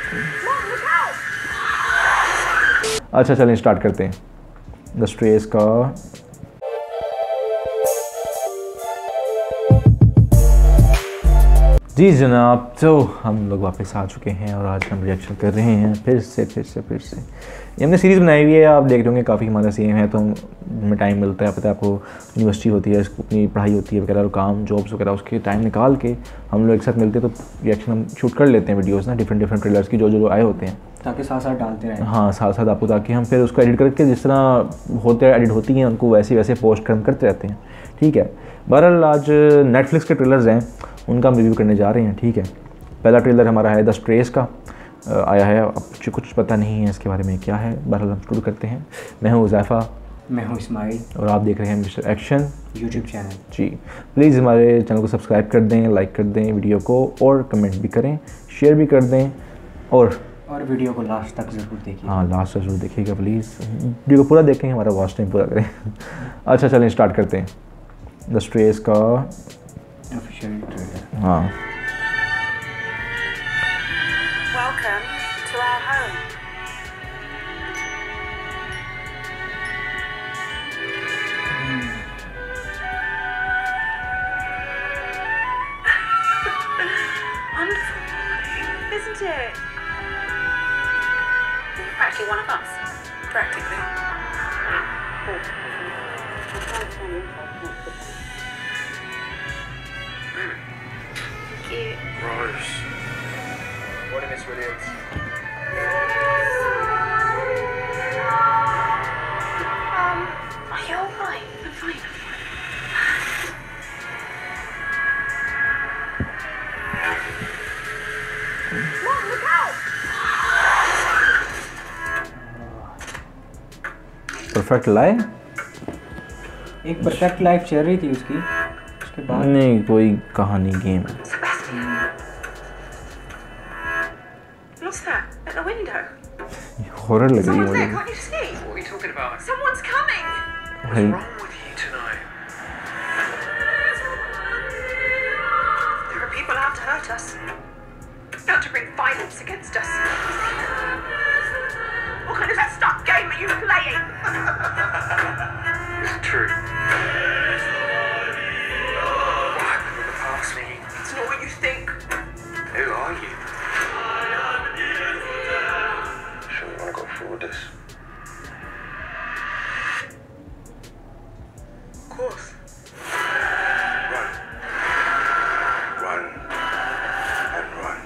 अच्छा चलें स्टार्ट करते हैं द स्ट्रेस का। जी जनाब, तो हम लोग वापस आ चुके हैं और आज हम रिएक्शन कर रहे हैं फिर से। ये हमने सीरीज़ बनाई हुई है, आप देख रहे होंगे काफ़ी हमारा सेम है, तो हमें टाइम मिलता है, पता है आपको, यूनिवर्सिटी होती है, अपनी पढ़ाई होती है वगैरह, काम जॉब्स वगैरह, उसके टाइम निकाल के हम लोग एक साथ मिलते हैं तो रिएक्शन हम शूट कर लेते हैं वीडियोज़ ना, डिफरेंट ट्रेलर्स की जो आए होते हैं, ताकि साथ साथ डालते रहें। हाँ साथ साथ आपको, ताकि हम फिर उसको एडिट करके जिस तरह होते एडिट होती हैं उनको वैसे पोस्ट हम करते रहते हैं। ठीक है, बहरहाल आज नेटफ्लिक्स के ट्रेलर्स हैं, उनका हम रिव्यू करने जा रहे हैं। ठीक है, पहला ट्रेलर हमारा है द स्ट्रेस का, आया है, अब कुछ पता नहीं है इसके बारे में क्या है। बहरहाल हम शुरू करते हैं। मैं हूँ उज़ैफ़ा, मैं हूँ इस्माइल और आप देख रहे हैं मिस्टर एक्शन यूट्यूब चैनल। जी, प्लीज़ हमारे चैनल को सब्सक्राइब कर दें, लाइक कर दें वीडियो को, और कमेंट भी करें, शेयर भी कर दें, और वीडियो को लास्ट तक ज़रूर देखिए। हाँ, लास्ट तक ज़रूर देखिएगा प्लीज़, वीडियो को पूरा देखें, हमारा वॉच टाइम पूरा करें। अच्छा चलें स्टार्ट करते हैं द स्ट्रेस का ऑफिशियल ट्रेलर। हाँ, Welcome to our home. Wonderful morning, isn't it? You're practically one of us. Practically. Thank you. Gross. Morning, Miss Williams. Are you alright? I'm fine. Mom, look out! Perfect लाए एक perfect life चल रही थी उसकी, उसके बाद नहीं, कोई कहानी गेम है। What's that? At the window? Horror लग रही है Someone's there, मुझे। can't you see? What are you talking about? Someone's coming! What's Hey. wrong with you tonight? There are people out to hurt us. Out to bring violence against us. What kind of that stuck game are you playing? Is it true? What happened in the past, me? It's not what you think. Who are you? Sure you want to go through with this? Of course. Run. Run. And run.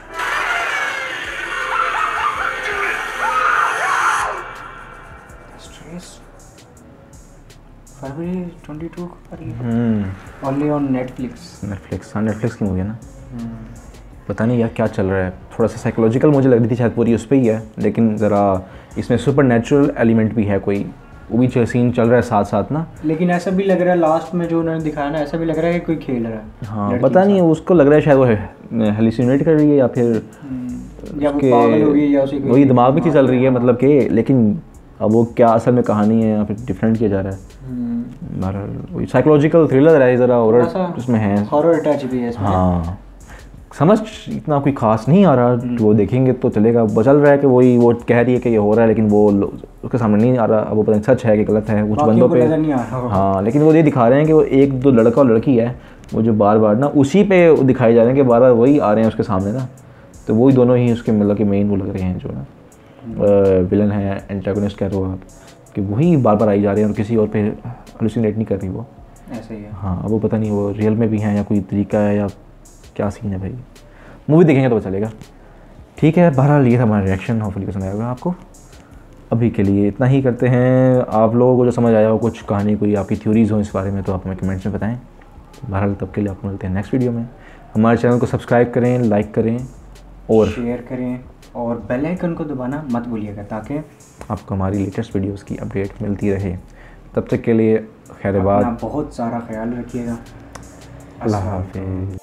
Stress फरवरी 22 को आ रही है, only on Netflix. Netflix, हाँ Netflix की movie है ना। पता नहीं यार क्या चल रहा है, थोड़ा सा साइकोलॉजिकल मुझे लग रही थी, शायद पूरी उस पर ही है, लेकिन ज़रा इसमें सुपर नेचुरल एलिमेंट भी है, कोई वो भी सीन चल रहा है साथ साथ ना। लेकिन ऐसा भी लग रहा है लास्ट में जो उन्होंने दिखाया ना, ऐसा भी लग रहा है कि कोई खेल रहा है। हाँ पता नहीं, उसको लग रहा है शायद वो हेलुसिनेट कर रही है, या फिर या वो पागल हो गई, या उसी वही दिमाग में चीज़ चल रही है, मतलब कि, लेकिन अब वो क्या असल में कहानी है या फिर डिफरेंट किया जा रहा है। वही साइकोलॉजिकल थ्रिलर है ज़रा, और उसमें है हॉरर टच भी है इसमें। हाँ, समझ इतना कोई खास नहीं आ रहा, वो देखेंगे तो चलेगा। चल रहा है कि वही वो कह रही है कि ये हो रहा है, लेकिन वो उसके सामने नहीं आ रहा, अब वो पता नहीं सच है कि गलत है, कुछ बंदों पे नजर नहीं आ रहा। हाँ, लेकिन वो ये दिखा रहे हैं कि वो एक दो लड़का और लड़की है, वो जो बार बार ना उसी पे दिखाई जा रहे हैं कि बार बार वही आ रहे हैं उसके सामने ना, तो वही दोनों ही उसके मतलब कि मेन वो लग रहे हैं जो ना विलन है, एंटागोनिस्ट कह रहे हो आप, कि वही बार बार आई जा रहे हैं और किसी और पे हेलुसिनेट नहीं कर रही वो। ऐसे ही है। हाँ, अब वो पता नहीं वो रियल में भी हैं या कोई तरीका है या क्या सीन है भाई, मूवी देखेंगे तो पता चलेगा। ठीक है, बहरहाल ये था हमारा रिएक्शन, होपफुली पसंद आएगा आपको। अभी के लिए इतना ही करते हैं। आप लोगों को जो समझ आया हो, कुछ कहानी, कोई आपकी थ्योरीज़ हो इस बारे में, तो आप हमें कमेंट्स में बताएं। बहरहाल तब के लिए आपको मिलते हैं नेक्स्ट वीडियो में। हमारे चैनल को सब्सक्राइब करें, लाइक करें और शेयर करें, और बेल आइकन को दबाना मत भूलिएगा, ताकि आपको हमारी लेटेस्ट वीडियोस की अपडेट मिलती रहे। तब तक के लिए खैर बाद, बहुत सारा ख्याल रखिएगा। अल्लाह हाफिज़।